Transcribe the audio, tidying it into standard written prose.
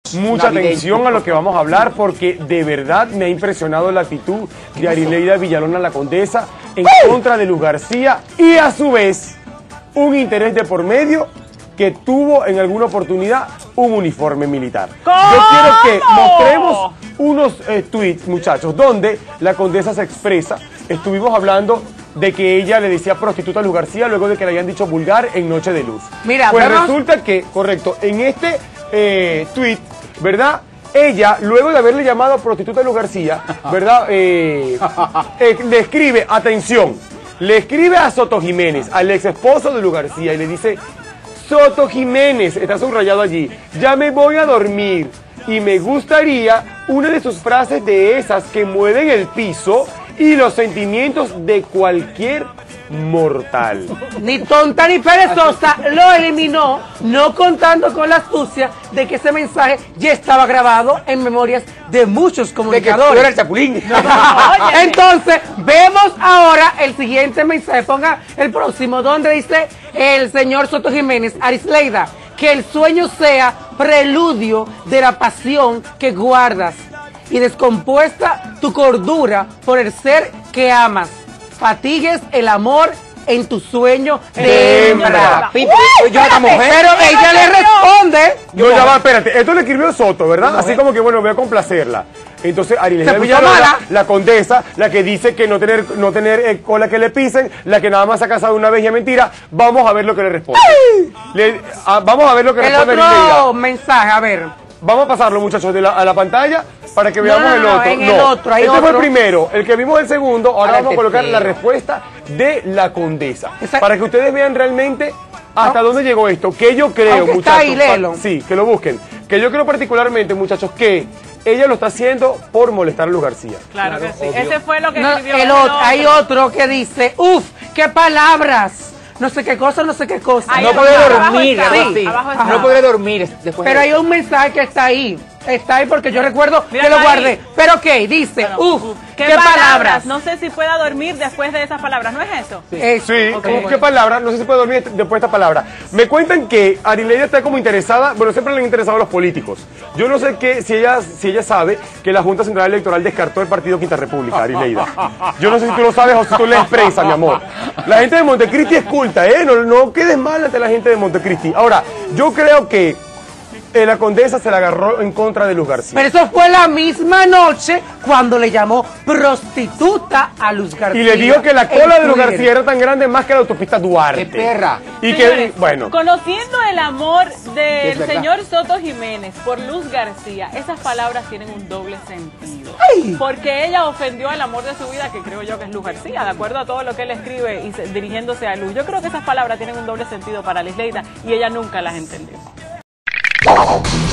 Mucha atención a lo que vamos a hablar, porque de verdad me ha impresionado la actitud de Arileida Villalona, la condesa, en contra de Luz García, y a su vez un interés de por medio que tuvo en alguna oportunidad un uniforme militar. Yo quiero que mostremos unos tweets, muchachos, donde la condesa se expresa. Estuvimos hablando de que ella le decía prostituta a Luz García luego de que le habían dicho vulgar en Noche de Luz. Mira, pues resulta que, correcto, en este tweet, ¿verdad? Ella, luego de haberle llamado prostituta a Luz García, ¿verdad? Le escribe, atención, le escribe a Soto Jiménez, al ex esposo de Luz García, y le dice: Soto Jiménez, está subrayado allí, ya me voy a dormir y me gustaría una de sus frases de esas que mueven el piso y los sentimientos de cualquier mortal. Ni tonta ni perezosa lo eliminó, no contando con la astucia de que ese mensaje ya estaba grabado en memorias de muchos comunicadores. De que era el chapulín. Entonces, vemos ahora el siguiente mensaje. Ponga el próximo, donde dice el señor Soto Jiménez: Arileida, que el sueño sea preludio de la pasión que guardas y descompuesta tu cordura por el ser que amas. Fatigues el amor en tu sueño de hembra. Pero ella le responde. No, ya va, espérate. Esto le escribió Soto, ¿verdad? Así como que, bueno, voy a complacerla. Entonces, Arileida Villalona, la condesa, la que dice que no tener cola que le pisen, la que nada más se ha casado una vez y es mentira. Vamos a ver lo que le responde. Vamos a ver lo que responde Arileida. El otro mensaje, a ver. Vamos a pasarlo, muchachos, a la pantalla para que veamos el otro. El otro, hay este otro. fue el primero, el que vimos el segundo. Ahora vamos a colocar la respuesta de la condesa. Para que ustedes vean realmente hasta dónde llegó esto. Que yo creo, muchachos. Está ahí, léelo. Sí, que lo busquen. Que yo creo particularmente, muchachos, que ella lo está haciendo por molestar a Luz García. Claro que sí. Ese fue lo que escribió el otro. Hay otro que dice: ¡uf! ¡Qué palabras! No sé qué cosa, no sé qué cosa. No podré dormir, no podré dormir después. Pero hay un mensaje que está ahí. Está ahí porque yo recuerdo que lo guardé. ¿Pero qué? Dice, ¿qué palabras? No sé si pueda dormir después de esas palabras, ¿no es eso? Sí, ¿qué palabras? No sé si puede dormir después de esta palabra. Me cuentan que Arileida está como interesada, bueno, siempre le han interesado a los políticos. Yo no sé si ella sabe que la Junta Central Electoral descartó el partido Quinta República, Arileida. Yo no sé si tú lo sabes o si tú lees prensa, mi amor. La gente de Montecristi es culta, no quedes mal ante la gente de Montecristi. Ahora, yo creo que la condesa se la agarró en contra de Luz García. Pero eso fue la misma noche cuando le llamó prostituta a Luz García. Y le dijo que la cola de Luz García era tan grande más que la autopista Duarte. ¡Qué perra! Y señores, que, bueno. Conociendo el amor del señor Soto Jiménez por Luz García, esas palabras tienen un doble sentido. ¡Ay! Porque ella ofendió al amor de su vida, que creo yo que es Luz García, de acuerdo a todo lo que él escribe y dirigiéndose a Luz. Yo creo que esas palabras tienen un doble sentido para Arileida y ella nunca las entendió.